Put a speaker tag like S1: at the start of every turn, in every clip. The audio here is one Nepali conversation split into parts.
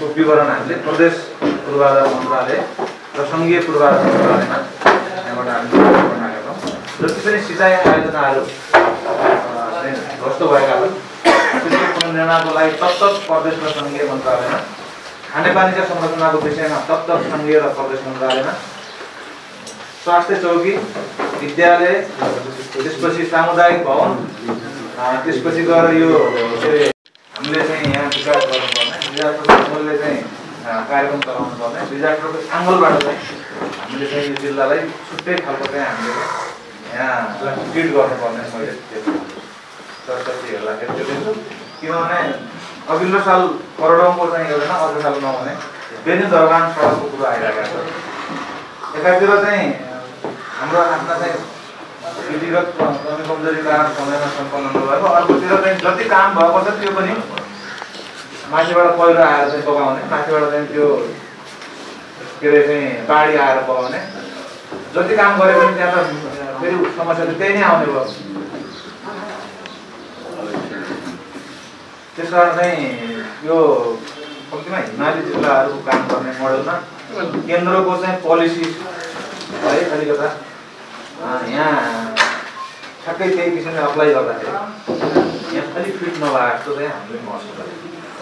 S1: यसको विवरण हामीले प्रदेश पूर्वाधार मन्त्रालय र सङ्घीय पूर्वाधार मन्त्रालयमा यहाँबाट हामीले पठाएका छौँ। जति पनि सिँचाइ आयोजनाहरू ध्वस्त भएका छन् त्यसको पुनर्निर्माणको लागि तत्त प्रदेश र सङ्घीय मन्त्रालयमा, खानेपानीका संरचनाको विषयमा तत्त सङ्घीय र प्रदेश मन्त्रालयमा, स्वास्थ्य चौकी, विद्यालय, त्यसपछि सामुदायिक भवन, त्यसपछि गएर यो हामीले चाहिँ यहाँ विकास गर्नुपर्ने, डिजास्टरले चाहिँ कार्यक्रम चलाउनु पर्ने, डिजास्टरको एङ्गलबाट चाहिँ हामीले चाहिँ यो जिल्लालाई छुट्टै खालको चाहिँ हामीले यहाँ ट्रिट गर्नुपर्ने मैले चर्चा हेर्दाखेरि त्यो देख्छु। किनभने अघिल्लो साल करोडौँको चाहिँ योजना अर्को साल नहुने बेनी दरबान सडकको कुरो आइरहेको छ। एकातिर चाहिँ हाम्रो आफ्ना चाहिँ विधिगत कमी कमजोरी कारण समयमा सम्पन्न नभएको, अर्कोतिर चाहिँ जति काम भएको छ त्यो पनि माथिबाट पहिरो आएर चाहिँ बगाउने, माथिबाट चाहिँ त्यो के अरे चाहिँ बाढी आएर बगाउने, जति काम गरे पनि त्यहाँ त फेरि समस्या त त्यही नै आउने भयो। त्यस कारण चाहिँ यो कम्तीमा हिमाली जिल्लाहरूको काम गर्ने मोडलमा केन्द्रको चाहिँ पोलिसी है अलिकता यहाँ ठ्याक्कै त्यही किसिमले अप्लाई गर्दाखेरि यहाँ अलिक फिट नभएको चाहिँ हामीले महसुस गरेको।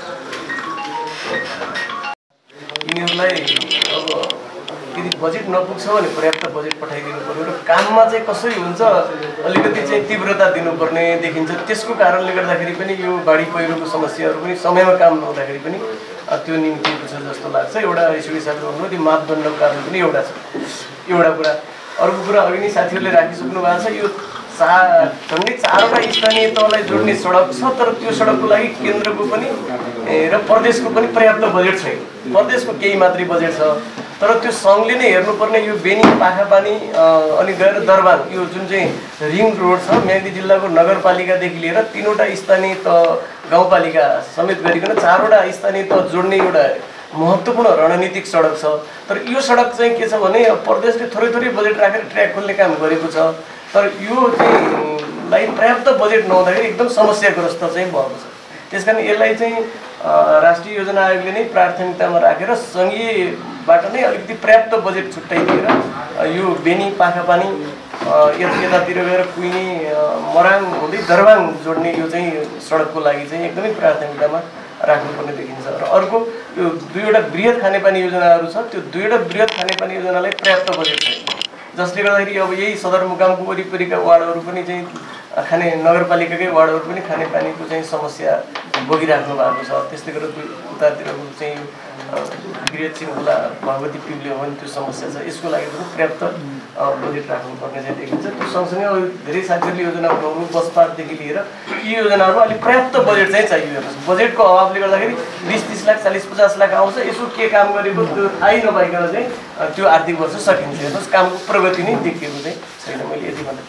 S2: यिनीहरूलाई अब यदि बजेट नपुग्छ भने पर्याप्त बजेट पठाइदिनु पर्यो र काममा चाहिँ कसरी हुन्छ अलिकति चाहिँ तीव्रता दिनुपर्ने देखिन्छ। त्यसको कारणले गर्दाखेरि पनि यो बाढी पहिरोको समस्याहरू पनि समयमा काम नहुँदाखेरि पनि त्यो निम्तिएको छ जस्तो लाग्छ। एउटा यसरी साथी भन्नु त्यो मापदण्डको कारण पनि एउटा छ, एउटा कुरा। अर्को कुरा अघि नै साथीहरूले राखिसक्नु भएको छ, यो झन्डै 4वटा स्थानीय तहलाई जोड्ने सडक छ, तर त्यो सडकको लागि केन्द्रको पनि र प्रदेशको पनि पर्याप्त बजेट छैन। प्रदेशको केही मात्रै बजेट छ, तर त्यो सङ्घले नै हेर्नुपर्ने यो बेनी, पाखापानी अनि गएर दरबान यो जुन चाहिँ रिङ रोड छ म्याग्दी जिल्लाको नगरपालिकादेखि लिएर 3वटा स्थानीय तह गाउँपालिका समेत गरिकन 4वटा स्थानीय तह जोड्ने एउटा महत्त्वपूर्ण रणनीतिक सडक छ। तर यो सडक चाहिँ के छ भने प्रदेशले थोरै थोरै बजेट राखेर ट्र्याक खोल्ने काम गरेको छ, तर यो चाहिँ लाई पर्याप्त बजेट नहुँदाखेरि एकदम समस्याग्रस्त चाहिँ भएको छ। त्यसकारण यसलाई चाहिँ राष्ट्रिय योजना आयोगले नै प्राथमिकतामा राखेर सङ्घीयबाट नै अलिकति पर्याप्त बजेट छुट्याइदिएर यो बेनी, पाखापानी यतातिर गएर कुइनी, मराङ हुँदै दरबाङ जोड्ने यो चाहिँ सडकको लागि चाहिँ एकदमै प्राथमिकतामा राख्नुपर्ने देखिन्छ। र अर्को यो 2वटा बृहत खानेपानी योजनाहरू छ, त्यो 2वटा बृहत खानेपानी योजनालाई पर्याप्त बजेट छैन, जसले गर्दाखेरि अब यही सदरमुकामको वरिपरिका वार्डहरू पनि चाहिँ नगरपालिकाकै वार्डहरू पनि खानेपानीको चाहिँ समस्या भोगिराख्नु भएको छ। त्यस्तै गरेर उतातिरको चाहिँ गृह चिनखोला, भगवती पिउले हो भने त्यो समस्या छ, यसको लागि पनि पर्याप्त बजेट राख्नुपर्ने चाहिँ देखिन्छ। त्यो सँगसँगै अब धेरै साथीहरूले योजना बनाउनु बसपातदेखि लिएर यी योजनाहरूमा अलिक पर्याप्त बजेट चाहिँ चाहियो। बजेटको अभावले गर्दाखेरि 20-30 लाख, 40-50 लाख आउँछ, यसो के काम गरेको त्यो थाहै नपाइकन चाहिँ त्यो आर्थिक वर्ष सकिन्छ। हेर्नुहोस् कामको प्रगति नै देखिएको चाहिँ छैन। मैले यति भन्दै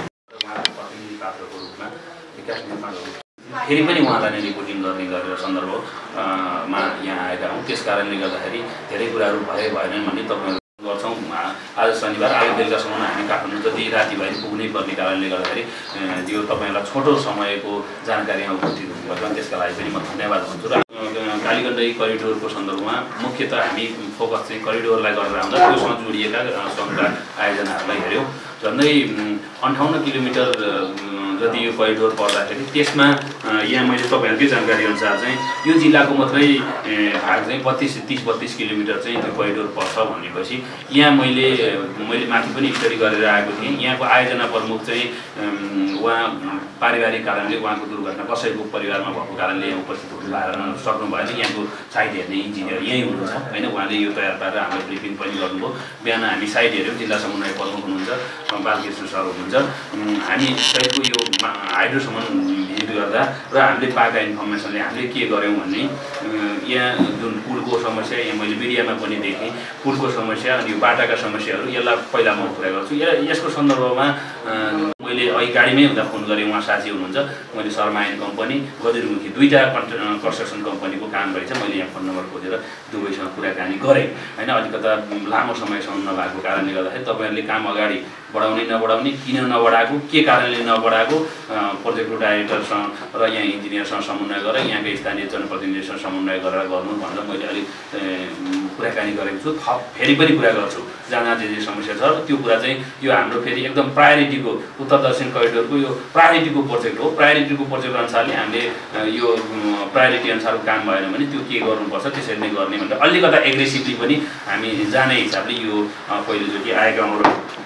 S3: फेरि पनि उहाँलाई नै रिपोर्टिङ गर्ने गरेर सन्दर्भमा यहाँ आएका हौँ। त्यस कारणले गर्दाखेरि धेरै कुराहरू भएनन् भन्ने तपाईँहरू गर्छौँ। आज शनिबार, आज बेलुकासम्म हामी काठमाडौँ जति राति भए पुग्नै पर्ने कारणले गर्दाखेरि यो तपाईँहरूलाई छोटो समयको जानकारीमा उपस्थित हुनुभयो, त्यसका लागि पनि म धन्यवाद भन्छु। र कालीगण्डकी करिडोरको सन्दर्भमा मुख्यतः हामी फोकस चाहिँ करिडोरलाई गरेर आउँदा त्योसँग जोडिएका सङ्घका आयोजनाहरूलाई हेऱ्यौँ। झन्डै 58 किलोमिटर जति यो करिडोर पर्दाखेरि त्यसमा यहाँ मैले तपाईँहरूकै जानकारी अनुसार चाहिँ यो जिल्लाको मात्रै भाग चाहिँ 30-32 किलोमिटर चाहिँ त्यो करिडोर पर्छ भनेपछि यहाँ मैले माथि पनि स्टडी गरेर आएको थिएँ। यहाँको आयोजना प्रमुख चाहिँ उहाँ पारिवारिक कारणले उहाँको दुर्घटना कसैको परिवारमा भएको कारणले यहाँ उपस्थित हुनु सक्नु भएन। यहाँको साइट हेर्ने इन्जिनियर यहीँ हुनुहुन्छ होइन, उहाँले यो तयार पारेर हामीलाई ब्रिफिङ पनि गर्नुभयो। बिहान हामी साइट हेऱ्यौँ, जिल्ला समन्वय प्रमुख हुनुहुन्छ बालकृष्ण सर हुनुहुन्छ। हामी सहितको यो हाइड्रोसम्म भिजिट गर्दा र हामीले पाएका इन्फर्मेसनले हामीले के गऱ्यौँ भने यहाँ जुन पुलको समस्या यहाँ मैले मिडियामा पनि देखेँ, पुलको समस्या अनि यो बाटाका समस्याहरू यसलाई पहिला म कुरा गर्छु। यसको सन्दर्भमा मैले मैले अघि गाडीमै हुँदा फोन गरेँ, उहाँ साथी हुनुहुन्छ, मैले शर्मा एन्ड कम्पनी गजुरमुखी दुईवटा कन्स्ट्रक्सन कम्पनीको काम गरेछ। मैले यहाँ फोन नम्बर खोजेर दुवैसँग कुराकानी गरेँ होइन। अलिकता लामो समयसम्म नभएको कारणले गर्दाखेरि तपाईँहरूले काम अगाडि बढाउने नबढाउने, किन नबढाएको, के कारणले नबढाएको, प्रोजेक्टको डाइरेक्टरसँग र यहाँ इन्जिनियरसँग समन्वय गरेर यहाँको स्थानीय जनप्रतिनिधिसँग समन्वय गरेर गर्नु भनेर मैले अलिक कुराकानी गरेको छु। थप फेरि पनि कुरा गर्छु, जहाँ जे समस्या छ त्यो कुरा चाहिँ यो हाम्रो फेरि एकदम प्रायोरिटीको उत्तर दक्षिण करिडोरको यो प्रायोरिटीको प्रोजेक्ट हो। प्रायोरिटीको प्रोजेक्ट अनुसारले हामीले यो प्रायोरिटी अनुसारको काम भएन भने त्यो के गर्नुपर्छ त्यसरी नै गर्ने भनेर अलिकता एग्रेसिभली पनि हामी जाने हिसाबले यो पहिलोचोटि आएका हौँ।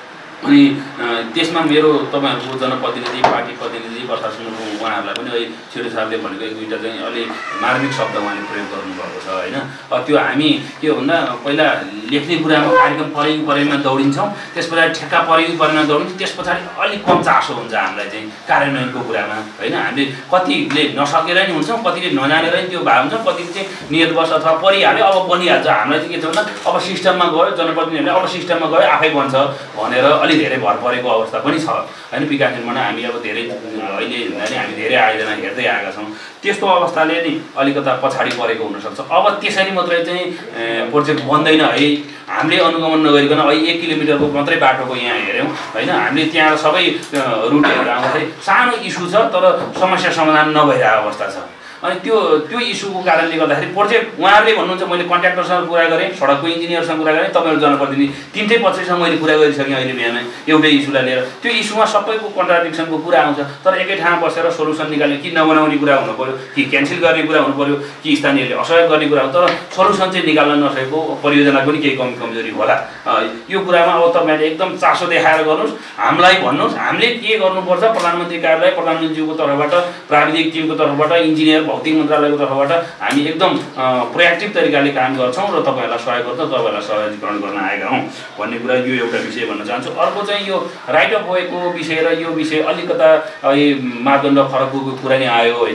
S3: अनि त्यसमा मेरो तपाईँहरूको जनप्रतिनिधि, पार्टी प्रतिनिधि, प्रशासन उहाँहरूलाई पनि अहिले छिटो साहबले भनेको एक दुईवटा चाहिँ अलि मार्मिक शब्द उहाँले प्रयोग गर्नुभएको छ होइन। त्यो हामी के हो भन्दा पहिला लेख्ने कुरामा कार्यक्रम परेमा दौडिन्छौँ, त्यस पछाडि ठेक्का परेमा दौडिन्छौँ, त्यस पछाडि अलिक कम चासो हुन्छ हामीलाई चाहिँ कार्यान्वयनको कुरामा होइन। हामीले कतिले नसकेर नि हुन्छौँ, कतिले नजानेर नि त्यो भएको हुन्छ, कतिले चाहिँ नियतवश अथवा परिहाल्यो अब बनिहाल्छ। हामीलाई चाहिँ के छ भन्दा अब सिस्टममा गयो, जनप्रतिनिधिहरूले अब सिस्टममा गयो आफै बन्छ भनेर अलि धेरै भर परेको अवस्था पनि छ होइन। विकास निर्माण हामी अब धेरै अहिले हामी धेरै आयोजना हेर्दै आएका छौँ, त्यस्तो अवस्थाले नि अलिकता पछाडि परेको हुनसक्छ। अब त्यसरी मात्रै चाहिँ प्रोजेक्ट बन्दैन है। हामीले अनुगमन नगरिकन अहिले 1 किलोमिटरको मात्रै बाटोको यहाँ हेऱ्यौँ होइन। हामीले त्यहाँ सबै रुटहरू आउँदाखेरि सानो इस्यु छ तर समस्या समाधान नभइरहेको अवस्था छ। अनि त्यो इस्युको कारणले गर्दाखेरि प्रोजेक्ट उहाँहरूले भन्नुहुन्छ, मैले कन्ट्र्याक्टरसँग कुरा गरेँ, सडकको इन्जिनियरसँग कुरा गरेँ, तपाईँहरू जनप्रतिनिधि तिनटै पक्षसँग मैले कुरा गरिसकेँ अहिले बिहानै एउटै इस्युलाई लिएर। त्यो इस्युमा सबैको कन्ट्राडिक्सनको कुरा आउँछ, तर एकै ठाउँमा बसेर सोल्युसन निकाल्ने कि नबनाउने कुरा हुनु पऱ्यो, कि क्यान्सल गर्ने कुरा हुनु पऱ्यो, कि स्थानीयले असहयोग गर्ने कुरा हो। तर सोल्युसन चाहिँ निकाल्न नसकेको परियोजना पनि केही कमजोरी होला। यो कुरामा अब तपाईँहरूले एकदम चासो देखाएर गर्नुहोस्, हामीलाई भन्नुहोस् हामीले के गर्नुपर्छ। प्रधानमन्त्री कार्यालय, प्रधानमन्त्रीज्यूको तर्फबाट, प्राविधिक टिमको तर्फबाट, इन्जिनियर भौतिक मन्त्रालयको तर्फबाट हामी एकदम प्रोएक्टिभ तरिकाले काम गर्छौँ र तपाईँहरूलाई सहयोग गर्छौँ, तपाईँहरूलाई सहजीकरण गर्न आएका हौँ भन्ने कुरा यो एउटा विषय भन्न चाहन्छु। अर्को चाहिँ यो राइट अफ वेको विषय र यो विषय अलिकता मापदण्ड फरकको कुरा नै आयो होइन।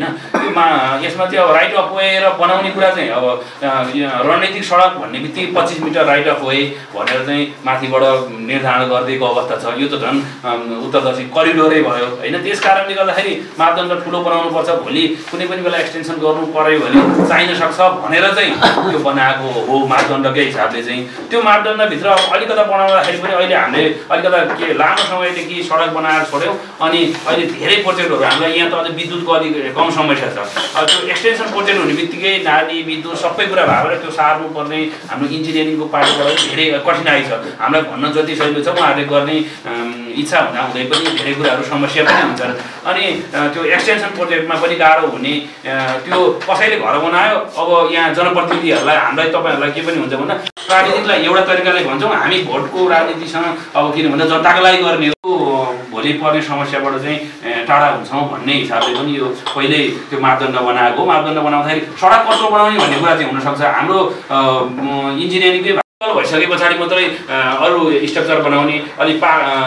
S3: यसमा चाहिँ अब राइट अफ वे र बनाउने कुरा चाहिँ अब रणनीतिक सडक भन्ने बित्तिकै 25 मिटर राइट अफ वे भनेर चाहिँ माथिबाट निर्धारण गरिदिएको अवस्था छ। यो त झन् उत्तर दक्षिण करिडोरै भयो होइन। त्यस कारणले गर्दाखेरि मापदण्ड ठुलो बनाउनुपर्छ, भोलि कुनै पनि बेला एक्सटेन्सन गर्नु पर्यो भने चाहिन सक्छ भनेर चाहिँ त्यो बनाएको हो मापदण्डकै हिसाबले चाहिँ। त्यो मापदण्डभित्र अलिकता बनाउँदाखेरि पनि अहिले हामीले अलिकता के लामो समयदेखि सडक बनाएर छोड्यौँ। अनि अहिले धेरै प्रोजेक्टहरू हामीलाई यहाँ त अझ विद्युतको अलिक कम समस्या छ। त्यो एक्सटेन्सन प्रोजेक्ट हुने बित्तिकै नाली विद्युत सबै कुरा भएर त्यो सार्नुपर्ने हाम्रो इन्जिनियरिङको पार्टबाट धेरै कठिनाइ छ। हामीलाई भन्न जति सजिलो छ उहाँहरूले गर्ने इच्छा हुँदा हुँदै पनि धेरै कुराहरू समस्या पनि हुन्छन्। अनि त्यो एक्सटेन्सन प्रोजेक्टमा पनि गाह्रो हुने, त्यो कसैले घर बनायो अब यहाँ जनप्रतिनिधिहरूलाई हामीलाई तपाईँहरूलाई के पनि हुन्छ भन्दा प्राविधिकलाई एउटा तरिकाले भन्छौँ, हामी भोटको राजनीतिसँग अब किन भन्दा जनताको लागि गर्ने हो, भोलि पर्ने समस्याबाट चाहिँ टाढा हुन्छौँ भन्ने हिसाबले पनि यो पहिल्यै त्यो मापदण्ड बनाएको हो। मापदण्ड बनाउँदाखेरि सडक कस्तो बनाउने भन्ने कुरा चाहिँ हुनसक्छ। हाम्रो इन्जिनियरिङकै भइसके पछाडि मात्रै अरू स्ट्रक्चर बनाउने, अलिक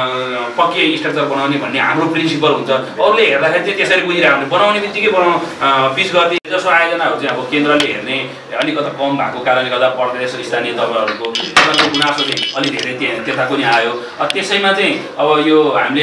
S3: पक्कै स्ट्रक्चर बनाउने भन्ने हाम्रो प्रिन्सिपल हुन्छ। अरूले हेर्दाखेरि चाहिँ त्यसरी बुझिरहेको हुन्छ, बनाउने बित्तिकै पिच गरिदिए जसो आयोजनाहरू चाहिँ अब केन्द्रले हेर्ने अलिकता कम भएको कारणले गर्दा प्रदेश स्थानीय तहहरूको गुनासो चाहिँ अलिक धेरै त्यता पनि आयो। त्यसैमा चाहिँ अब यो हामीले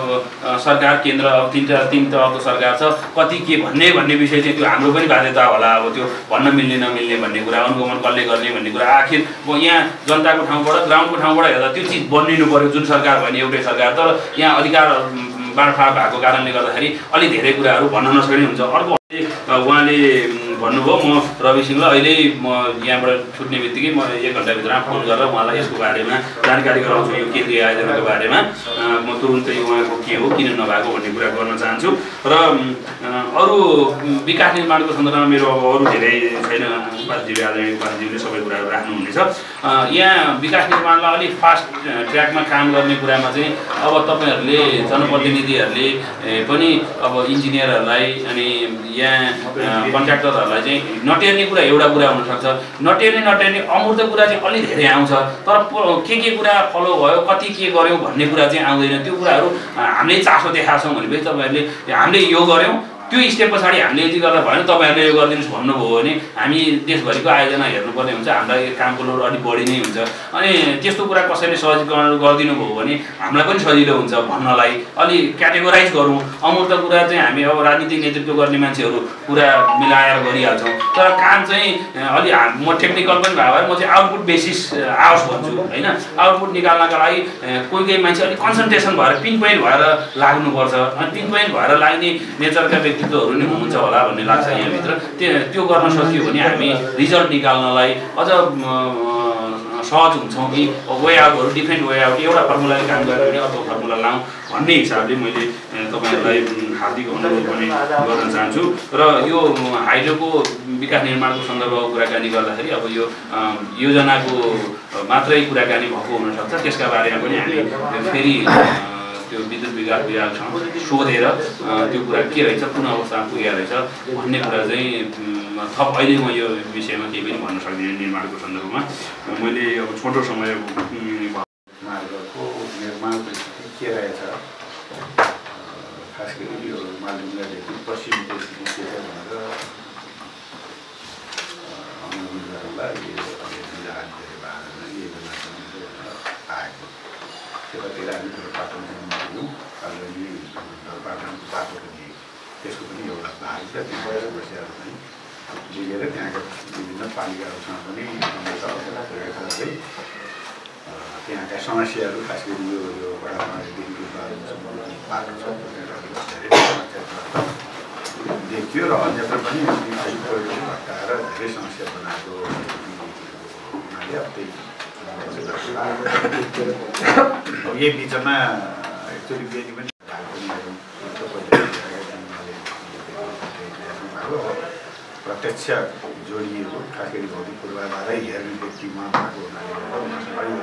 S3: सरकार केन्द्र अब तीन तहको सरकार छ, कति के भन्ने विषय चाहिँ त्यो हाम्रो पनि बाध्यता होला। अब त्यो भन्न मिल्ने नमिल्ने भन्ने कुरा, अनुगमन कसले गर्ने भन्ने कुरा, आखिर यहाँ जनताको ठाउँबाट ग्राउन्डको ठाउँबाट हेर्दा त्यो चिज बनिनु पर्यो जुन सरकार भने एउटै सरकार। तर यहाँ अधिकार बाँडफाँड भएको कारणले गर्दाखेरि अलिक धेरै कुराहरू भन्न नसक्ने हुन्छ। अर्को उहाँले भन्नुभयो, म रवि सिंहलाई अहिले म यहाँबाट छुट्ने बित्तिकै म 1 घन्टाभित्रमा फोन गरेर उहाँलाई यसको बारेमा जानकारी गराउँछु, यो केन्द्रीय आयोजनाको बारेमा म तुरुन्तै उहाँको के हो किन नभएको भन्ने कुरा गर्न चाहन्छु। र अरू विकास निर्माणको सन्दर्भमा मेरो अब अरू धेरै छैन, उपाध्यक्ष आदरणीय उपाध्यक्षले सबै कुराहरू राख्नुहुनेछ। यहाँ विकास निर्माणलाई अलिक फास्ट ट्र्याकमा काम गर्ने कुरामा चाहिँ अब तपाईँहरूले जनप्रतिनिधिहरूले पनि अब इन्जिनियरहरूलाई अनि यहाँ कन्ट्र्याक्टरहरूलाई चाहिँ नटेर्ने कुरा एउटा कुरा हुनसक्छ, नटेर्ने अमूर्त कुरा चाहिँ अलि धेरै आउँछ। तर के कुरा फलो भयो, कति के गर्यौँ भन्ने कुरा चाहिँ आउँदैन। त्यो कुराहरू हामीले चासो देखाएको छौँ भनेपछि तपाईँहरूले हामीले यो गऱ्यौँ त्यो स्टेप पछाडि हामीले यति गर्दा भएन, तपाईँहरूले यो गरिदिनुहोस् भन्नुभयो भने हामी देशभरिको आयोजना हेर्नुपर्ने हुन्छ, हामीलाई कामको लोड अलिक बढी नै हुन्छ। अनि त्यस्तो कुरा कसैले सहजीकरण गरिदिनु भयो भने हामीलाई पनि सजिलो हुन्छ भन्नलाई। अलि क्याटेगोराइज गरौँ, अमूर्त कुरा चाहिँ हामी अब राजनीतिक नेतृत्व गर्ने मान्छेहरू पुरा मिलाएर गरिहाल्छौँ, तर काम चाहिँ अलि म टेक्निकल पनि भयो भए म चाहिँ आउटपुट बेसिस आओस् भन्छु होइन। आउटपुट निकाल्नका लागि कोही मान्छे अलिक कन्सन्ट्रेसन भएर पिन पोइन्ट भएर लाग्नुपर्छ। अनि पिन पोइन्ट भएर लाग्ने नेचरका व्यक्तित्वहरू नै हुनुहुन्छ होला भन्ने लाग्छ यहाँभित्र। त्यो गर्न सकियो भने हामी रिजल्ट निकाल्नलाई अझ सहज हुन्छौँ कि वे आउटहरू डिफ्रेन्ट वे आउट एउटा फर्मुलाले काम गर्यो भने अर्को फर्मुला लाउँ भन्ने हिसाबले मैले तपाईँहरूलाई हार्दिक अनुरोध पनि गर्न चाहन्छु। र यो हाइड्रोको विकास निर्माणको सन्दर्भमा कुराकानी गर्दाखेरि अब यो योजनाको मात्रै कुराकानी भएको हुनसक्छ, त्यसका बारेमा पनि हामी फेरि त्यो विद्युत विकास विभागसँग सोधेर त्यो कुरा के रहेछ, कुन अवस्थामा पुगेको रहेछ भन्ने कुरा चाहिँ थप अहिले म यो विषयमा केही पनि भन्न सक्दिनँ। निर्माणको सन्दर्भमा मैले अब छोटो समय
S4: मार्गको निर्माण स्थिति के रहेछ, खास गरी यो मालढुङ्गादेखि पश्चिमको स्थिति के छ भनेर अनुगमनहरूलाई आएको त्यतातिर हामी पाटनमा गयौँ, अलरेडी पाटनको बाटो पनि त्यसको पनि एउटा भाग छ। त्यो गएर बसेर पनि लिएर त्यहाँका विभिन्न पालिकाहरूसँग पनि गर्दै त्यहाँका समस्याहरू खास गरी यो बडामादेखि बाटो छ देखियो र अन्यत्र पनि पहिरो भट्काएर धेरै समस्या बनाएको हुनाले अब त्यही यही बिचमा एक्चुअली बेनी पनि प्रत्यक्ष जोडिएको खास गरी भौतिक पूर्वाधारै हेर्ने व्यक्तिमा भएको हुनाले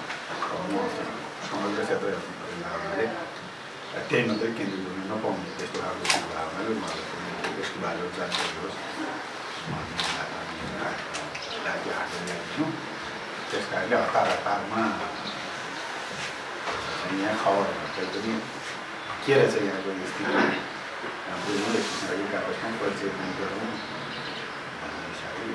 S4: समग्र क्षेत्र हुनाले त्यही मात्रै केन्द्रित हुन नपाउने त्यस्तो खालको भावनाले मलाई यसको बारेमा जानकारी होस् राज्य हाटमा ल्याइदिनु। त्यस कारणले हतारमा यहाँ खबरहरू पनि के रहेछ यहाँको स्थिति बुझ्नु एक आपसमा परिचय पनि गरौँ भन्ने हिसाबले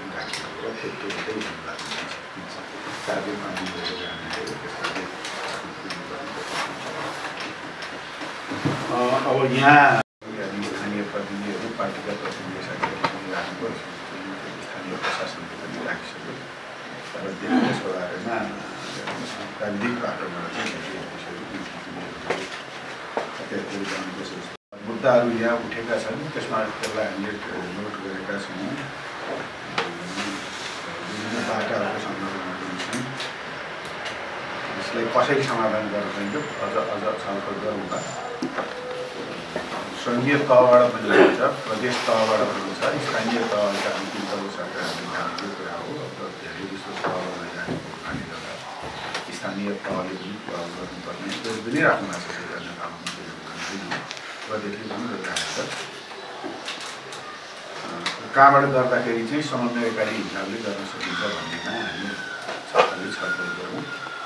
S4: अब यहाँ स्थानीय प्रतिनिधिहरू पार्टीका प्रतिनिधिहरू राख्नुपर्छ, स्थानीय प्रशासनले पनि राखिसक्यो र त्यसको बारेमा प्राविधिक बाटोबाट मुद्दाहरू यहाँ उठेका छन्, त्यसमा त्यसलाई हामीले नोट गरेका छौँ। विभिन्न बाटाहरूको सन्दर्भमा पनि छौँ, यसलाई कसरी समाधान गर्न सकिन्छ अझ छलफल गरौँला। सङ्घीय तहबाट पनि हुन्छ, प्रदेश तहबाट पनि छ, स्थानीय तहका अन्तिम तह सरकारले जानेको कुरा हो। अब धेरै जस्तो तहबाट जानेको हुनाले गर्दा स्थानीय तहले पनि प्रभाव गर्नुपर्ने त्यो पनि राख्नु भएको छ। प्रदेशले पनि गरिरहेको छ, कहाँबाट गर्दाखेरि चाहिँ समन्वयकारी हिसाबले गर्न सकिन्छ भन्नेमा हामी सबैले छलफल गरौँ।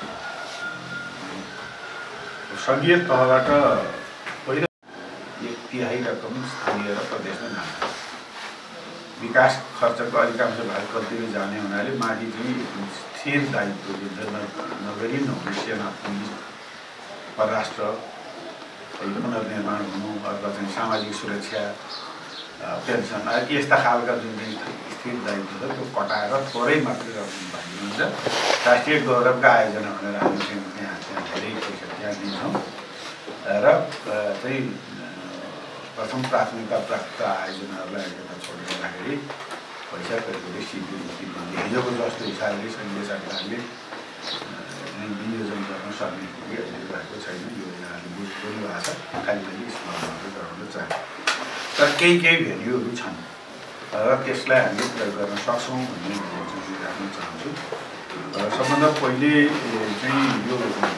S4: सङ्घीय तहबाट पहिलो 1/3 रकम स्थानीय र प्रदेशमा जान्छ। विकास खर्चको अधिकांश भाग कतिले जाने हुनाले माथि चाहिँ स्थिर दायित्व दिन्छ, नगरी नहुने सेना पुलिस परराष्ट्र पुनर्निर्माण हुनु अथवा चाहिँ सामाजिक सुरक्षा पेन्सन यस्ता खालका जुन चाहिँ स्थिर दायित्व छ त्यो कटाएर थोरै मात्रै रकम भागिन्छ। राष्ट्रिय गौरवका आयोजना भनेर हामी चाहिँ त्यहाँ धेरै पैसा त्यहाँ दिन्छौँ र चाहिँ प्रथम प्राथमिकता प्राप्त आयोजनाहरूलाई यता छोडेर राख्दाखेरि पैसा कतिले सिद्धि भन्ने हिजोको जस्तो हिसाबले सङ्घीय सरकारले विनियोजन गर्न सक्ने भएको छैन। योजनाहरू बोलिरहेको छ, खालि स्मरण गराउन चाहे, तर केही भेन्यूहरू छन् र त्यसलाई हामीले प्रयोग गर्न सक्छौँ भन्ने राख्न चाहन्छु। सबभन्दा पहिले चाहिँ यो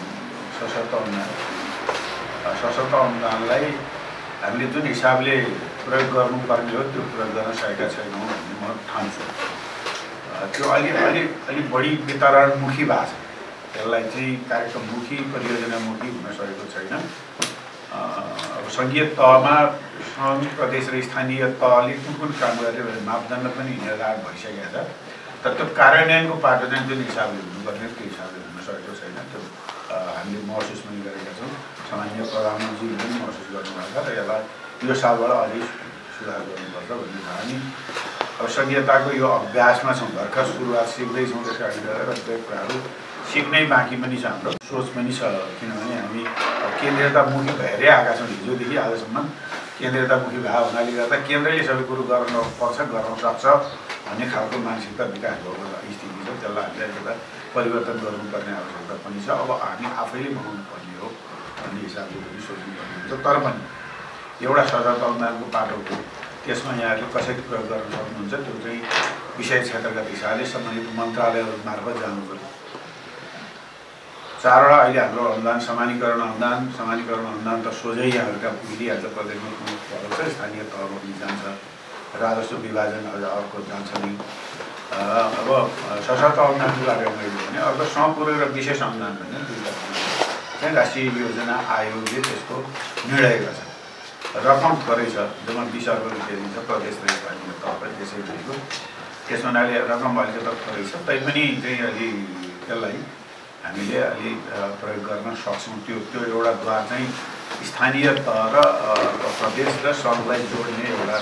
S4: सशक्त अनुदानलाई हामीले जुन हिसाबले प्रयोग गर्नुपर्ने हो त्यो प्रयोग गर्न सकेका छैनौँ भन्ने म ठान्छु। त्यो अलिक बढी वितरणमुखी भएको छ, त्यसलाई चाहिँ कार्यक्रममुखी परियोजनामुखी हुन सकेको छैन। अब सङ्घीय तहमा सङ्घ प्रदेश र स्थानीय तहले कुन काम गरे भने मापदण्ड पनि निर्धारण भइसकेको छ। तर त्यो कार्यान्वयनको पाटो चाहिँ जुन हिसाबले हुनुपर्ने त्यो हिसाबले हुन सकेको छैन। त्यो हामीले महसुस पनि गरेका छौँ। सामान्य प्रधानमन्त्रीले पनि महसुस गर्नुभएको छ र यसलाई यो सालबाट अझै सुधार गर्नुपर्छ भन्ने छ। हामी अब सङ्घीयताको यो अभ्यासमा छौँ, भर्खर सुरुवात सिक्दैछौँ। त्यस कारणले गर्दा कतिपय कुराहरू सिक्नै बाँकी पनि छ, हाम्रो सोच पनि छ। किनभने हामी केन्द्रीयतामुखी भएरै आएका छौँ। हिजोदेखि आजसम्म केन्द्रीयतामुखी भएको हुनाले गर्दा केन्द्रले सबै कुरो गर्न पर्छ, गर्न सक्छ भन्ने खालको मानसिकता विकास भएको स्थिति छ। त्यसलाई हामीले एउटा परिवर्तन गर्नुपर्ने आवश्यकता पनि छ। अब हामी आफैले बनाउनु पर्ने हो भन्ने हिसाबले पनि सोच्नुपर्ने हुन्छ। तर पनि एउटा सशक्त अनुदानको पाटो हो, त्यसमा यहाँले कसरी प्रयोग गर्न सक्नुहुन्छ त्यो चाहिँ विषय क्षेत्रगत हिसाबले सम्बन्धित मन्त्रालयहरू मार्फत जानु पर्यो। चारवटा अहिले हाम्रो अनुदान समानीकरण अनुदान त सोझै यहाँहरूका पुगिहाल्छ, प्रदेशमा पुग्नु पर्छ, स्थानीय तहमा पनि जान्छ, राजस्व विभाजन अझ अर्को जान्छ नि। अब सशक्त अनुदानको बारेमा मैले भने अर्को सम्पूर्ण र विशेष अनुदान भन्ने दुईवटा चाहिँ राष्ट्रिय योजना आयोगले त्यसको निर्णय गर्छ। रकम थोरै छ, जम्मा 20 अर्ब रुपियाँ दिन्छ प्रदेश र स्थानीय तहलाई त्यसै भनेको। त्यसमा अहिले रकम अलिकति थोरै छ, तैपनि चाहिँ अलि त्यसलाई हामीले अलि प्रयोग गर्न सक्छौँ। त्यो एउटा द्वार चाहिँ स्थानीय तह र प्रदेश र सङ्घलाई जोड्ने एउटा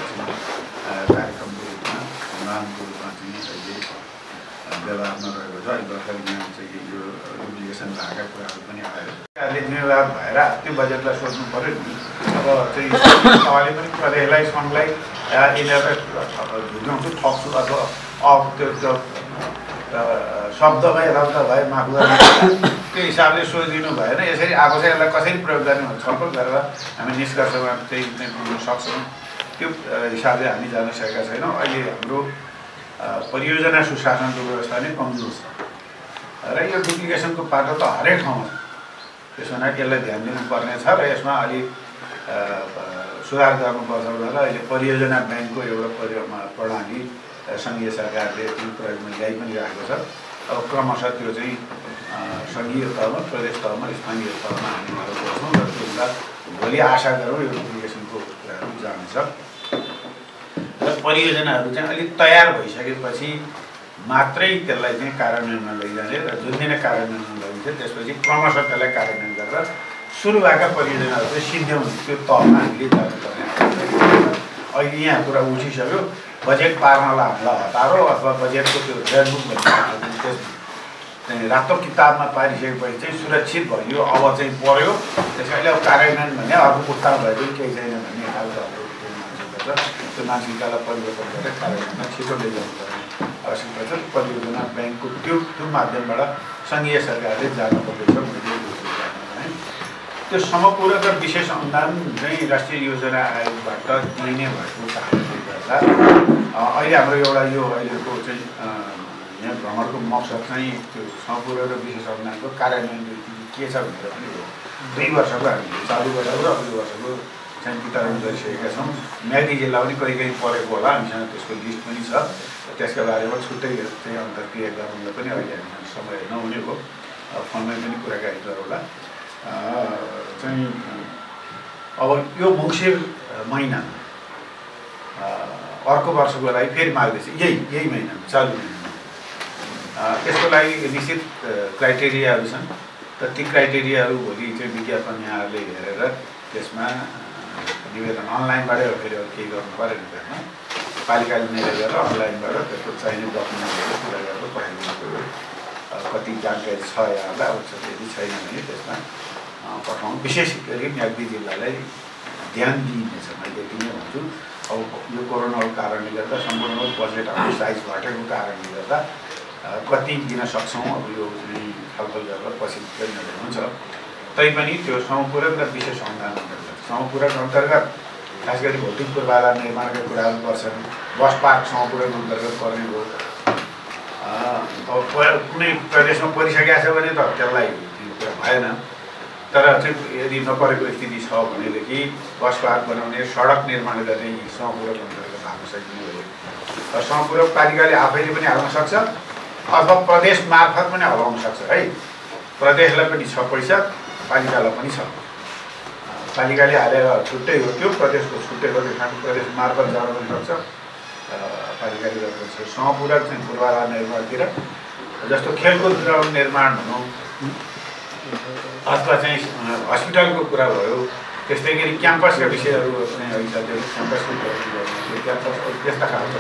S4: कार्यक्रमको रूपमा अनुदानको रूपमा चाहिँ अहिले व्यवहारमा रहेको छ। अहिले भर्खर यहाँ चाहिँ यो एप्लिकेसन भएका कुराहरू पनि आयो। सरकारले जिम्मेवार भएर त्यो बजेटलाई सोच्नु पऱ्यो नि। अब चाहिँ तहले पनि प्रदेशलाई सङ्घलाई यिनीहरूलाई झुक्याउँछु, ठग्छु अथवा त्यो शब्दमै रद्द भए माफ गर्ने त्यो हिसाबले सोचिदिनु भएन। यसरी आएको चाहिँ यसलाई कसरी प्रयोग गर्ने भनेर छलफल गरेर हामी निष्कर्षमा चाहिँ पुग्न सक्छौँ। त्यो हिसाबले हामी जान सकेका छैनौँ। अहिले हाम्रो परियोजना सुशासनको व्यवस्था नै कमजोर छ र यो डुप्लिकेसनको पाटो त हरेक ठाउँमा छ। त्यसो हुनाले यसलाई ध्यान दिनुपर्ने छ र यसमा अलिक सुधार गर्नुपर्छ भनेर अहिले परियोजना ब्याङ्कको एउटा प्रणाली सङ्घीय सरकारले त्यो प्रयोगमा ल्याइ पनि राखेको छ। अब क्रमशः त्यो चाहिँ सङ्घीय तहमा, प्रदेश तहमा, स्थानीय तहमा हामी गर्छौँ र त्यसलाई भोलि आशा गरौँ यो डुप्लिकेसनको कुराहरू जान्छ र परियोजनाहरू चाहिँ अलिक तयार भइसकेपछि मात्रै त्यसलाई चाहिँ कार्यान्वयनमा लैजाने र जुन दिन कार्यान्वयनमा लैन्छ त्यसपछि क्रमशः त्यसलाई कार्यान्वयन गरेर सुरु भएका परियोजनाहरू चाहिँ सिद्ध्याउने त्यो तहमा हामीले जानुपर्ने। अहिले यहाँ कुरा उठिसक्यो, बजेट पार्नलाई हामीलाई हतारो अथवा बजेटको त्यो रेडबुक भन्ने त्यस चाहिँ रातो किताबमा पारिसकेपछि चाहिँ सुरक्षित भयो, अब चाहिँ पऱ्यो, त्यसैले अब कार्यान्वयन भने अर्को पुस्तामा भए पनि केही छैन भन्ने खालको मानसिकता छ। त्यो मानसिकतालाई परिवर्तन गरेर कार्यान्वयनमा छिटो लैजानु पर्ने आवश्यकता छ। परियोजना ब्याङ्कको त्यो माध्यमबाट सङ्घीय सरकारले जानुपर्दैछ भन्ने त्यो समपूरक र विशेष अनुदान चाहिँ राष्ट्रिय योजना आयोगबाट दिइने भएको कारणले गर्दा अहिले हाम्रो एउटा यो अहिलेको चाहिँ यहाँ भ्रमणको मकसद चाहिँ त्यो समपूरक र विशेष अनुदानको कार्यान्वयन के छ भनेर पनि हो। 2 वर्षको हामीले चालु वर्षको र अघिल्लो वर्षको चाहिँ वितरण गरिसकेका छौँ। म्याग्दी जिल्ला पनि कहीँ परेको होला, हामीसँग त्यसको लिस्ट पनि छ। त्यसका बारेमा छुट्टै चाहिँ अन्तर्क्रिया गर्नुलाई पनि अहिले हामीसँग समय नहुने हो, फोनमै पनि कुराकानी गरौँला। चाहिँ अब यो मङ्सिर महिना अर्को वर्षको लागि फेरि माग्दैछ, यही महिनामा चालु महिनामा। त्यसको लागि निश्चित क्राइटेरियाहरू छन्। तर ती क्राइटेरियाहरू भोलि चाहिँ विज्ञापन यहाँहरूले हेरेर त्यसमा निवेदन अनलाइनबाटै फेरि केही गर्नु परेन, त्यसमा पालिकाले निर्णय गरेर अनलाइनबाट त्यसको चाहिने डकुमेन्टहरू पुरा गरेर पठाइदिनु पऱ्यो। कति जानकारी छ यहाँहरूलाई, आवश्यक यदि छैन भने त्यसमा पठाउनु। विशेष गरी म्याग्दी जिल्लालाई ध्यान दिइनेछ, मैले यति नै भन्छु। अब यो कोरोनाको कारणले गर्दा सम्पूर्ण बजेट हाम्रो साइज घटेको कारणले गर्दा कति दिन सक्छौँ अब यो छलफल गरेर पछि निर्णय हुन्छ। तैपनि त्यो समपूरक र विशेष अनुदान अन्तर्गत, समपूरक अन्तर्गत खास गरी भौतिक पूर्वाधार निर्माणका कुराहरू पर्छन्। बस पार्क समपूरक अन्तर्गत पर्ने हो। अब कुनै प्रदेशमा परिसकेको छ भने त त्यसलाई कुरा भएन। तर चाहिँ यदि नपरेको स्थिति छ भनेदेखि बस पार्क बनाउने, सडक निर्माण गर्ने यी समपूरक अन्तर्गत हाल्न सकिने हो। र समपूरक पालिकाले आफैले पनि हाल्न सक्छ अथवा प्रदेश मार्फत पनि हलाउन सक्छ है। प्रदेशलाई पनि छ पैसा, पालिकालाई पनि छ। पालिकाले हालेर छुट्टै हो त्यो प्रदेशको छुट्टै हो त्यो ठाउँ प्रदेश मार्फत जान पनि सक्छ पालिकाले गर्दछ सहपूरक चाहिँ पूर्वाधार निर्माणतिर जस्तो खेलकुद ग्राउन्ड निर्माण भनौँ अथवा चाहिँ हस्पिटलको कुरा भयो त्यस्तै गरी क्याम्पसका विषयहरू चाहिँ अहिले त्यो क्याम्पसको क्याम्पसको त्यस्ता खालको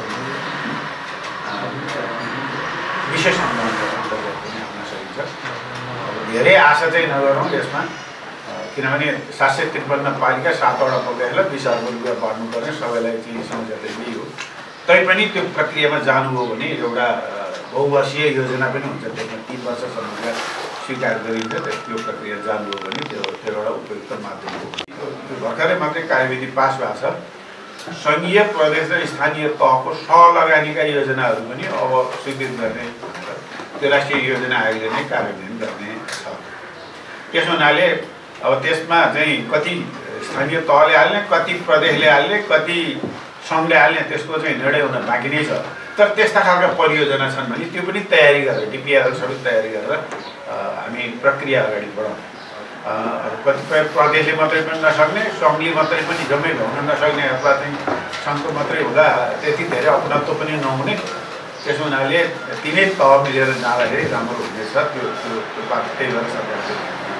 S4: विशेष अन्तर्गत पनि आउन सकिन्छ धेरै आशा चाहिँ नगरौँ यसमा किनभने 753 पालिका 7वटा पकाएर 20 अर्ब रुपियाँ बढ्नुपर्ने सबैलाई चाहिँ समस्या चाहिँ यही हो तैपनि त्यो प्रक्रियामा जानुभयो भने एउटा बहुवर्षीय योजना पनि हुन्छ त्यसमा 3 वर्षसम्मका स्वीकार गरिन्छ त्यो प्रक्रिया जानुभयो भने त्यो एउटा उपयुक्त माध्यम हो त्यो भर्खरै मात्रै कार्यविधि पास भएको छ सङ्घीय प्रदेश र स्थानीय तहको सहलगानीका योजनाहरू पनि अब स्वीकृत गर्ने त्यो राष्ट्रिय योजना आयोगले नै कार्यान्वयन गर्ने छ त्यस हुनाले अब त्यसमा चाहिँ कति स्थानीय तहले हाल्ने कति प्रदेशले हाल्ने कति सङ्घले हाल्ने त्यसको चाहिँ निर्णय हुन बाँकी नै छ तर त्यस्ता खालका परियोजना छन् भने त्यो पनि तयारी गरेर डिपिआरएल सबै तयारी गरेर हामी प्रक्रिया अगाडि बढाउँ कतिपय प्रदेशले मात्रै पनि नसक्ने सङ्घले मात्रै पनि जम्मै भ्याउन नसक्ने अथवा चाहिँ सङ्घको मात्रै हुँदा त्यति धेरै अपनत्व पनि नहुने त्यस हुनाले तिनै तह मिलेर जाँदाखेरि राम्रो हुनेछ त्यो बात त्यही भएर सरकारले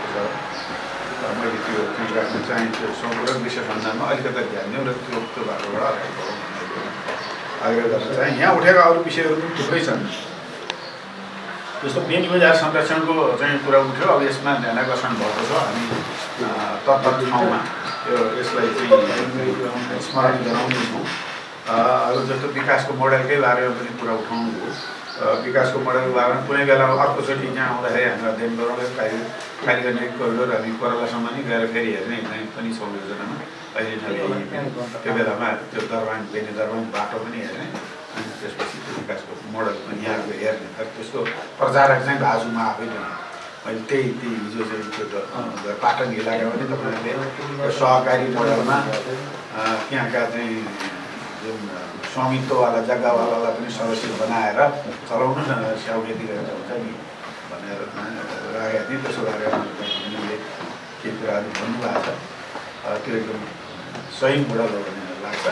S4: मैले त्यो राख्न चाहे त्यो सम्पूर्ण विषय सन्धानमा अलिकति ध्यान दिउँ र त्यो बाटोबाट अगाडि बढाउँ आग्रह गर्न चाहे यहाँ उठेका अरू विषयहरू पनि थुप्रै छन् जस्तो बेनी बजार संरक्षणको चाहिँ कुरा उठ्यो अब यसमा ध्यानाकर्षण भएको छ हामी तत्त ठाउँमा यसलाई चाहिँ स्मरण गराउनेछौँ अब जस्तो विकासको मोडलकै बारेमा पनि कुरा उठाउनु हो विकासको मोडलको बारेमा कुनै बेला अर्कोचोटि यहाँ आउँदाखेरि हामी अध्ययन गराउँदै खाली गर्ने कोरिडोर हामी कोरालासम्म नै गएर फेरि हेर्ने पनि छौँ योजनामा अहिले त्यो बेलामा त्यो दरबान बेनी दरबान बाटो पनि हेर्ने अनि त्यसपछि त्यो विकासको मोडल पनि यहाँको हेर्ने तर त्यसको प्रचारक चाहिँ भाजुमा आफै पनि मैले त्यही हिजो चाहिँ त्यो पाटन इलाका पनि तपाईँहरूले सहकारी मोडलमा त्यहाँका चाहिँ जुन स्वामित्ववाला जग्गावालालाई पनि सदस्य बनाएर चलाउनु न स्याउ खेती गरेर हुन्छ नि भनेर राखेको थिएँ त्यसो गरेर हामीले केही कुराहरू भन्नुभएको छ त्यो एकदम सही मोडल हो भन्ने लाग्छ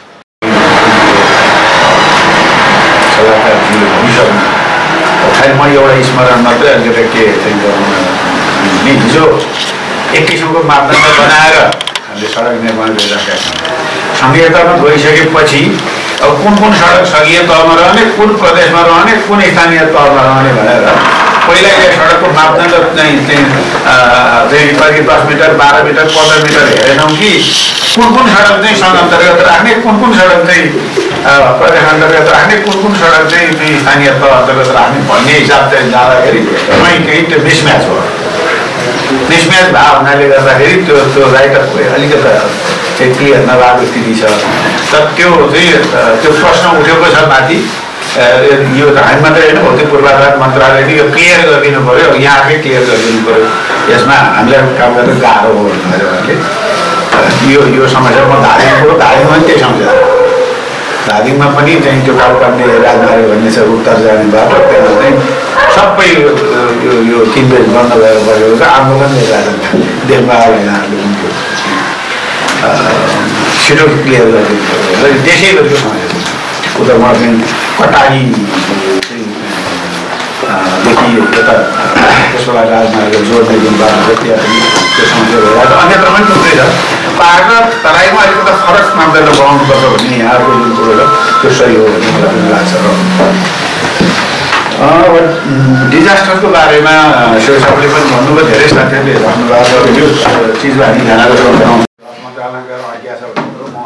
S4: खालि म एउटा स्मरण मात्रै अलिकति के चाहिँ गराउन हिजो एक किसिमको मापदण्ड बनाएर हामीले सडक निर्माण गरिराखेका छौँ सङ्घीयतामा गइसकेपछि अब कुन सडक सङ्घीय तहमा रहने कुन प्रदेशमा रहने कुन स्थानीय तहमा रहने भनेर पहिला सडकको मापदण्ड चाहिँ कति 10 मिटर 12 मिटर 15 मिटर हेरेनौँ कि कुन सडक चाहिँ सङ्घ अन्तर्गत राख्ने कुन सडक चाहिँ प्रदेश अन्तर्गत राख्ने कुन सडक चाहिँ स्थानीय तह अन्तर्गत राख्ने भन्ने हिसाब चाहिँ जाँदाखेरि कहीँ त्यो मिसम्याच हो मिसम्याच भएको हुनाले गर्दाखेरि त्यो राइटअप अलिकति चाहिँ क्लियर नभएको स्थिति छ तर त्यो चाहिँ त्यो प्रश्न उठेको छ माथि यो त हामी मात्रै होइन भौतिक पूर्वाधार मन्त्रालयले यो क्लियर गरिदिनु पऱ्यो यहाँकै क्लियर गरिदिनु पऱ्यो यसमा हामीलाई काम गर्न गाह्रो हो भन्नुभयो उहाँले यो समस्या म धादिङको धादिङमा पनि त्यही समस्या धादिङमा पनि चाहिँ त्यो काठमाडौँ राजमार्ग भन्ने छ उत्तर जाने बाटो त्यहाँ चाहिँ सबै यो 3 बेज बन्द भएर बसेको छ आन्दोलन गरिरहेको छ देशमा यहाँहरूले छिटो क्लियर गरिदिनु पऱ्यो र देशैभरिको समस्या उतामा चाहिँ कटारीदेखि यता त्यसबाट राजमार्ग जोड्ने जुन बाटो छ त्यहाँ पनि त्यो समस्या भइरहेको छ अन्यत्र पनि थुप्रै छ पाहाड र तराईमा अलिकति फरक मापदण्ड बनाउनुपर्छ भन्ने यहाँहरूको जुन कुरो छ त्यो सही हो भन्ने मलाई पनि लाग्छ र डिजास्टरको बारेमा सबैले पनि भन्नुभयो धेरै साथीहरूले भन्नुभएको छ यो चिजमा हामी ध्यान गराउँ मन्त्रालय गएर आइडिया छ भन्ने कुरो म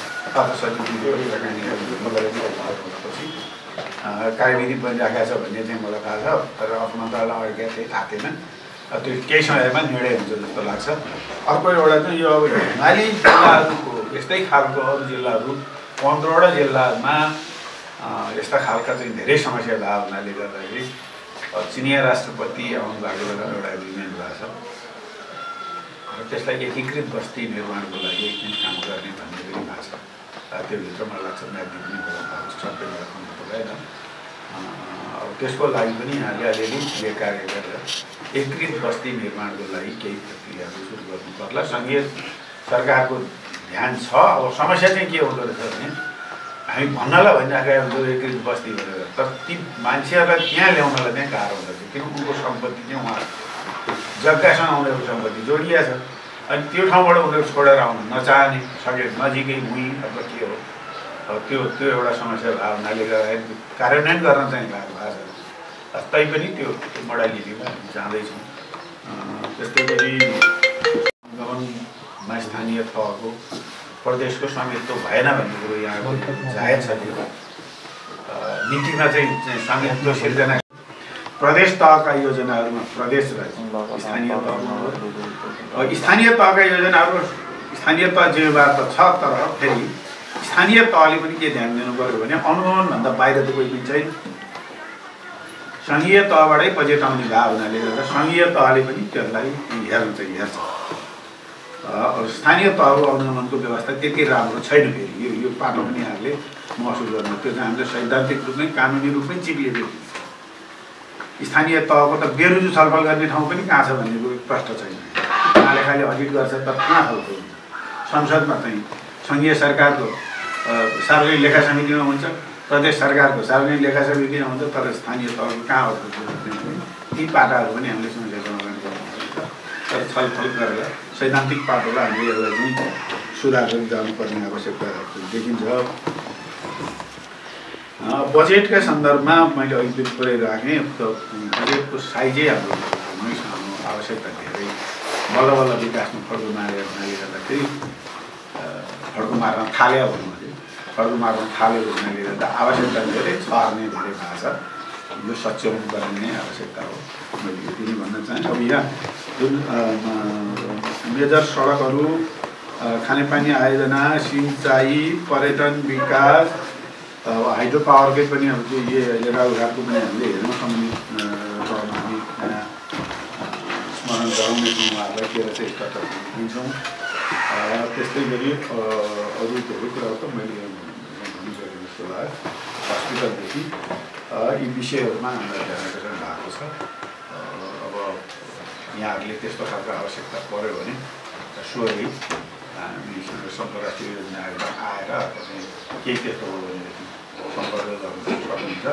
S4: कार्यविधि पनि राखेको छ भन्ने चाहिँ मलाई थाहा छ तर अर्थ मन्त्रालय अड्किया चाहिँ थाहा थिएन त्यो केही समयमा निर्णय हुन्छ जस्तो लाग्छ अर्को एउटा चाहिँ यो अब हिमाली जिल्लाहरूको यस्तै खालको अरू जिल्लाहरू 15वटा जिल्लामा यस्ता खालका चाहिँ धेरै समस्या भएको हुनाले गर्दाखेरि चिनिया राष्ट्रपति आउनु भएको बेला एउटा एग्रिमेन्ट भएको छ र त्यसलाई एकीकृत बस्ती निर्माणको लागि काम गर्ने भन्ने पनि भएको छ त्योभित्र मलाई लाग्छ म्यादी पनि बोलाउनु भएको छ सबै भएन अब त्यसको लागि पनि यहाँले अलिअलि कार्य गरेर एकीकृत बस्ती निर्माणको लागि केही प्रक्रियाहरू सुरु गर्नु पर्ला। सङ्घीय सरकारको ध्यान छ। अब समस्या चाहिँ के हुँदो रहेछ भने हामी भन्नलाई भनिराखेका हुन्छौँ एकीकृत बस्ती भनेर, तर ती मान्छेहरूलाई त्यहाँ ल्याउनलाई चाहिँ गाह्रो हुँदछ। किन उनको सम्पत्ति चाहिँ उहाँ जग्गासँग उनीहरूको सम्पत्ति जोडिया छ, अनि त्यो ठाउँबाट उनीहरू छोडेर आउन नचाहने, सके नजिकै भुइँ अथवा के हो त्यो एउटा समस्या भएको हुनाले गर्दाखेरि कार्यान्वयन गर्न चाहिँ गाह्रो भएको छ। तैपनि त्यो मोडालिटीमा हामी जाँदैछौँ। त्यस्तै गरी गमनमा स्थानीय तहको प्रदेशको स्वामित्व भएन भन्ने कुरो यहाँको जाहेर छ। त्यो नीतिमा चाहिँ स्वामित्व सिर्जना प्रदेश तहका योजनाहरूमा प्रदेश र स्थानीय तहका योजनाहरू स्थानीय तह जिम्मेवार त छ, तर फेरि स्थानीय तहले पनि के ध्यान दिनु पर्यो भने अनुगमनभन्दा बाहिर त कोही पनि छैन। सङ्घीय तहबाटै बजेट आउने भए हुनाले गर्दा सङ्घीय तहले पनि त्यसलाई हेर्छ। स्थानीय तहको अनुगमनको व्यवस्था त्यति राम्रो छैन। फेरि यो पाटो पनि यहाँले महसुस गर्नु, त्यो चाहिँ हामीले सैद्धान्तिक रूपमै कानुनी रूपमै चिप्लिएको। स्थानीय तहको त बेरुजु छलफल गर्ने ठाउँ पनि कहाँ छ भन्ने कुरो प्रष्ट छैन। उहाँले खालि अडिट गर्छ, तर कहाँ खालको संसदमा चाहिँ सङ्घीय सरकारको सार्वजनिक लेखा समितिमा हुन्छ, प्रदेश सरकारको सार्वजनिक लेखा समितिमा हुन्छ, तर स्थानीय तहको कहाँ हो? ती पाटाहरू पनि हामीले समस्या समाधान गर्नुपर्छ। तर छलफल गरेर सैद्धान्तिक पाटोलाई हामीले यसलाई चाहिँ सुधार गरी जानुपर्ने आवश्यकता देखिन्छ। बजेटका सन्दर्भमा मैले अघि पुरै राखेँ, बजेटको साइजै हाम्रो आवश्यकता धेरै बल्ल बल्ल विकासमा फड्को मारेर हुनाले गर्दाखेरि फड्को मार्न थाल्यो भनौँ भने फड्को मार्न थाल्यो हुनाले गर्दा आवश्यकता धेरै छर्ने धेरै भएको छ। यो सच्याउनु पर्ने नै आवश्यकता हो। मैले यति नै भन्न चाहेँ। अब यहाँ जुन मेजर सडकहरू, खानेपानी आयोजना, सिँचाइ, पर्यटन विकास, हाइड्रो पावरकै पनि अब त्यो रेलघाटको पनि हामीले हेर्न सम्बन्धित हामी स्मरण गराउनेछौँ उहाँहरूलाई के रहेछ स्टार्ट दिन्छौँ। त्यस्तै गरी अरू धेरै कुराहरू त मैले भनिसकेको जस्तो लाग्यो। हस्पिटलदेखि यी विषयहरूमा हामीलाई ध्यान आकर्षण भएको छ। अब यहाँहरूले त्यस्तो खालको आवश्यकता पऱ्यो भने स्वरै हामीसँग सम्पर्क योजनाहरूमा आएर केही त्यस्तो हो भनेदेखि सम्पर्क गर्न सक्नुहुन्छ।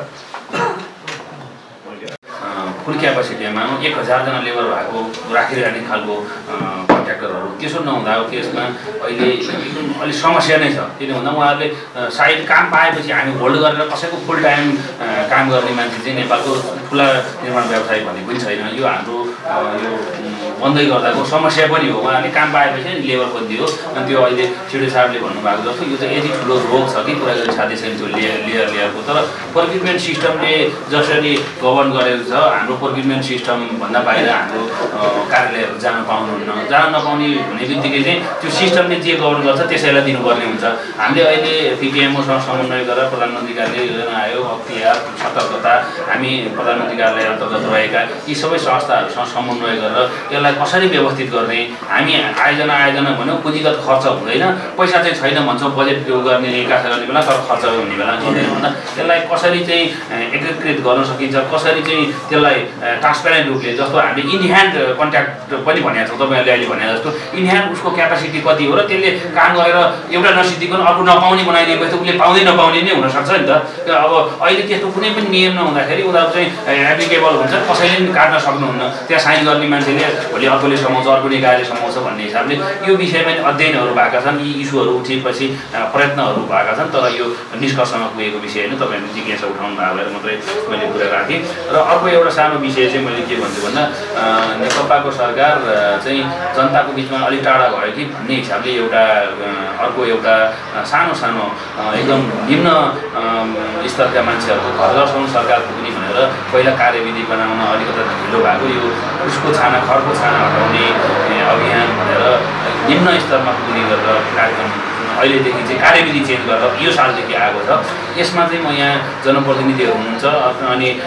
S3: फुल क्यापासिटीमा 1000जना लेबर भएको राखिरहने खालको कन्ट्र्याक्टरहरू त्यसो नहुँदा त्यसमा अहिले एकदम अलिक समस्या नै छ। त्यसले हुँदा उहाँहरूले साइड काम पाएपछि हामी होल्ड गरेर कसैको फुल टाइम काम गर्ने मान्छे चाहिँ नेपालको ठुला निर्माण व्यवसाय भन्ने पनि छैन। यो हाम्रो यो बन्दै गर्दाको समस्या पनि हो। उहाँहरूले काम पाएपछि लेबर बन्दी हो। अनि त्यो अहिले छिडो साहबले भन्नुभएको जस्तो यो चाहिँ यति ठुलो रोग छ कि कुरा गरी साथै छैन त्यो लेयरको। तर प्रोक्युरमेन्ट सिस्टमले जसरी गभर्न गरेको छ, हाम्रो प्रोक्युरमेन्ट सिस्टम भन्दा बाहिर हाम्रो कार्यालयहरू जान पाउनुहुन्न। जान नपाउने हुने बित्तिकै चाहिँ त्यो सिस्टमले जे गभर्न गर्छ त्यसैलाई दिनुपर्ने हुन्छ। हामीले अहिले पिपिएमओसँग समन्वय गरेर प्रधानमन्त्री कार्यालय योजना आयोग, अख्तियार, सतर्कता, हामी प्रधानमन्त्री कार्यालय अन्तर्गत रहेका यी सबै संस्थाहरूसँग समन्वय गरेर यसलाई कसरी व्यवस्थित गर्ने। हामी आयोजना भन्यौँ पुँजीगत खर्च हुँदैन, पैसा चाहिँ छैन भन्छौँ, बजेट यो गर्ने निकास गर्ने बेला, तर खर्च हुने बेला गर्दैन भन्दा त्यसलाई कसरी चाहिँ एकीकृत गर्न सकिन्छ, कसरी चाहिँ त्यसलाई ट्रान्सपेरेन्ट रूपले, जस्तो हामीले इन ह्यान्ड कन्ट्र्याक्ट पनि भनेको छौँ तपाईँहरूले अहिले भने जस्तो इन ह्यान्ड उसको क्यापासिटी कति हो र त्यसले काम गरेर एउटा नसिद्धिकन अर्को नपाउने बनाइदिएको त उसले पाउँदै नपाउने नै हुनसक्छ नि त। अब अहिले त्यस्तो कुनै पनि नियम नहुँदाखेरि उनीहरू चाहिँ एप्लिकेबल हुन्छ, कसैले पनि काट्न सक्नुहुन्न। त्यहाँ साइन गर्ने मान्छेले भोलि अर्कोले समाउँछ, अर्को निकायले समाउँछ भन्ने हिसाबले यो विषयमा अध्ययनहरू भएका छन्। यी इस्युहरू उठेपछि प्रयत्नहरू भएका छन्, तर यो निष्कर्षमा पुगेको विषय होइन। तपाईँहरूले जिज्ञासा उठाउनु भएको भएर मात्रै मैले कुरा राखेँ। र अर्को एउटा सानो विषय चाहिँ मैले के भन्छु भन्दा नेकपाको सरकार चाहिँ जनताको बिचमा अलिक टाढा भयो कि भन्ने हिसाबले एउटा अर्को एउटा सानो सानो एकदम निम्न स्तरका मान्छेहरूको घर घरसम्म सरकार पुग्ने भनेर पहिला कार्यविधि बनाउन अलिकति ढिलो भएको यो उसको छाना खरको छाना हटाउने अभियान भनेर निम्न स्तरमा पुग्ने गरेर कार्यक्रम अहिलेदेखि चाहिँ कार्यविधि चेन्ज गरेर यो सालदेखि आएको छ। यसमा चाहिँ म यहाँ जनप्रतिनिधिहरू हुनुहुन्छ अनि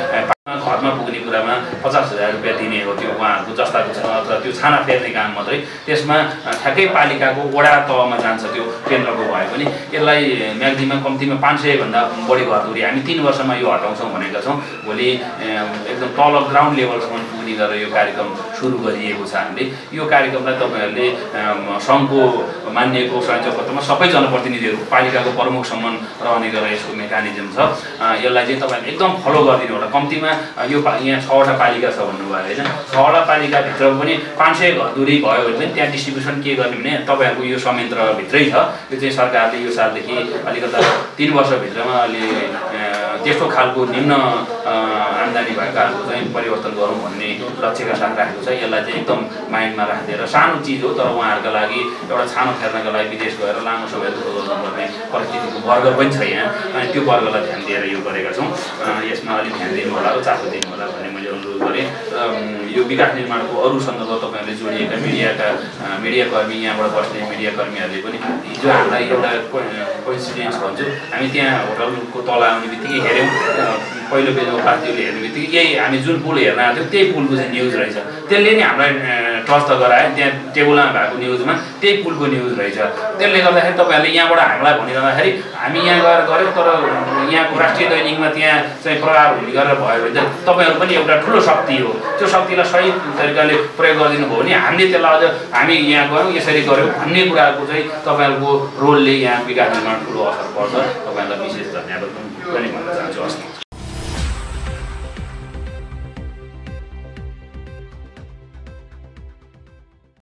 S3: घरमा पुग्ने कुरामा 50,000 रुपियाँ दिने हो त्यो उहाँहरूको जस्ताको छ अथवा त्यो छाना फेर्ने काम मात्रै त्यसमा ठ्याक्कै पालिकाको वडा तहमा जान्छ त्यो केन्द्रको भए पनि यसलाई म्याक्जिमम कम्तीमा 500 भन्दा बढी घरधुरी हामी 3 वर्षमा यो हटाउँछौँ भनेका छौँ भोलि एकदम तल ग्राउन्ड लेभलसम्म पुग्ने गरेर यो कार्यक्रम सुरु गरिएको छ हामीले यो कार्यक्रमलाई तपाईँहरूले सङ्घको मानिएको संयोजकत्वमा सबै जनप्रतिनिधिहरू पालिकाको प्रमुखसम्म रहने गरेर यसको मेकानिजम छ यसलाई चाहिँ तपाईँहरूले एकदम फलो गरिदिनु होला कम्तीमा यो यहाँ 6वटा पालिका छ भन्नुभयो होइन 6वटा पालिकाभित्र पनि 500 घरधुरी भयो भने पनि त्यहाँ डिस्ट्रिब्युसन के गर्ने भने तपाईँहरूको यो संयन्त्रभित्रै छ यो चाहिँ सरकारले यो सालदेखि अलिकता 3 वर्षभित्रमा अलि त्यस्तो खालको निम्न आम्दानी भएकाहरूको चाहिँ परिवर्तन गरौँ भन्ने लक्ष्यका साथ राखेको छ यसलाई चाहिँ एकदम माइन्डमा राखेर सानो चिज हो तर उहाँहरूका लागि एउटा छानो फेर्नका लागि विदेश गएर लामो समय गर्नुपर्ने परिस्थितिको वर्ग पनि छ यहाँ अनि त्यो वर्गलाई ध्यान दिएर यो गरेका छौँ यसमा अलिक ध्यान दिनु होला र चासो दिनु होला भन्ने मैले अनुरोध गरेँ यो विकास निर्माणको अरू सन्दर्भ तपाईँहरूले जोडिएका मिडियाकर्मी यहाँबाट बस्ने मिडियाकर्मीहरूले पनि हिजो हामीलाई एउटा कोइन्सिडेन्स भन्छु हामी त्यहाँ होटलको तल आउने बित्तिकै हेऱ्यौँ पहिलो पेजमा पार्टीले हेर्ने बित्तिकै यही हामी जुन पुल हेर्न आएको थियौँ त्यही पुलको चाहिँ न्युज रहेछ त्यसले नि हामीलाई ट्रस्ट त गरायो त्यहाँ टेबलमा भएको न्युजमा त्यही पुलको न्युज रहेछ त्यसले गर्दाखेरि तपाईँहरूले यहाँबाट हामीलाई भनिरहँदाखेरि हामी यहाँ गएर गऱ्यौँ तर यहाँको राष्ट्रिय दैनिकमा त्यहाँ चाहिँ प्रहार हुने गरेर भयो भने चाहिँ तपाईँहरू पनि एउटा ठुलो शक्ति हो त्यो शक्तिलाई सही तरिकाले प्रयोग गरिदिनु भयो भने हामीले त्यसलाई अझ हामी यहाँ गयौँ यसरी गऱ्यौँ भन्ने कुराको चाहिँ तपाईँहरूको रोलले यहाँ विकास निर्माण ठुलो असर पर्छ तपाईँहरूलाई विशेष धन्यवाद पनि भन्न चाहन्छु हस्